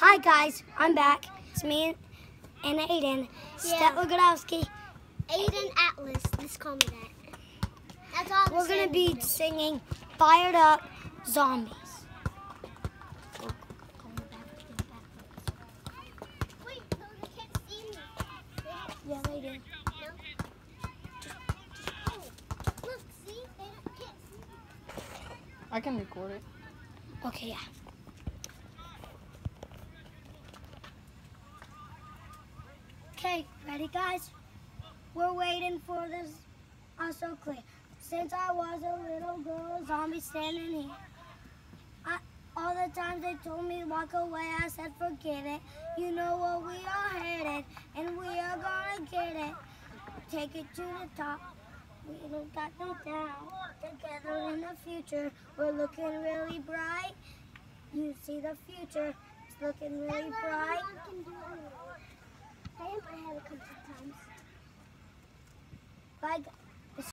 Hi guys, I'm back. It's me and Aiden. Yeah. Steph Godowski. Aiden Atlas, just call me that. That's all. We're going to be singing Fired Up Zombies. Wait, no, they can't see me. Yeah, they do. Look, see? They can't see me. I can record it. Okay, yeah. Okay, ready guys? We're waiting for this also clear. Since I was a little girl, a zombie standing here. All the times they told me walk away, I said forget it. You know where we are headed, and we are gonna get it. Take it to the top. We don't got no doubt. Together in the future, we're looking really bright. You see the future, it's looking really bright. I have a couple times. Bye.